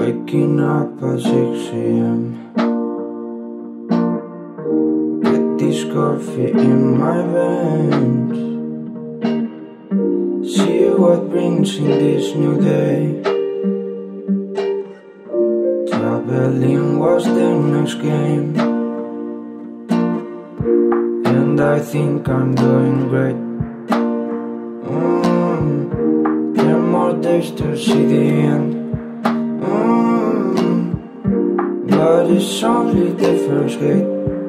Waking up at 6 AM. Get this coffee in my veins. See what brings in this new day. Traveling was the next game, and I think I'm doing great. 10 more days to see the end. But it's only the first gate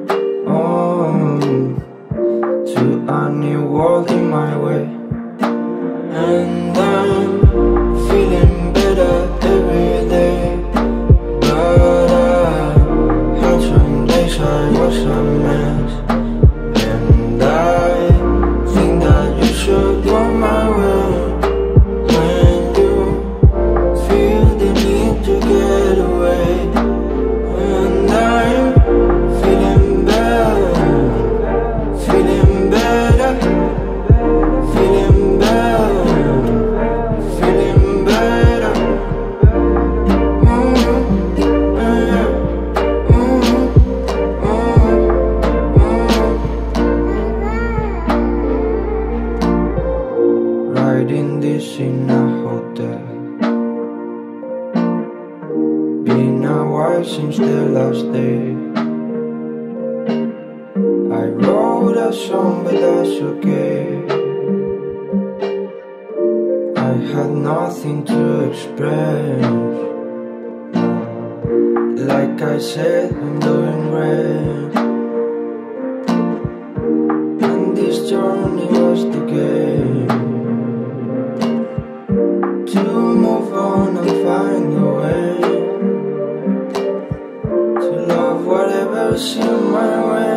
to a new world in my way. And I'm feeling better every day. But I had some days I was a mess, and I think that you should go my way. When you feel the need to get away. Writing this in a hotel. Been a while since the last day. I wrote a song, but that's okay. I had nothing to express. Like I said, I'm doing great. And this journey was the game. To move on and find a way to love whatever's in my way.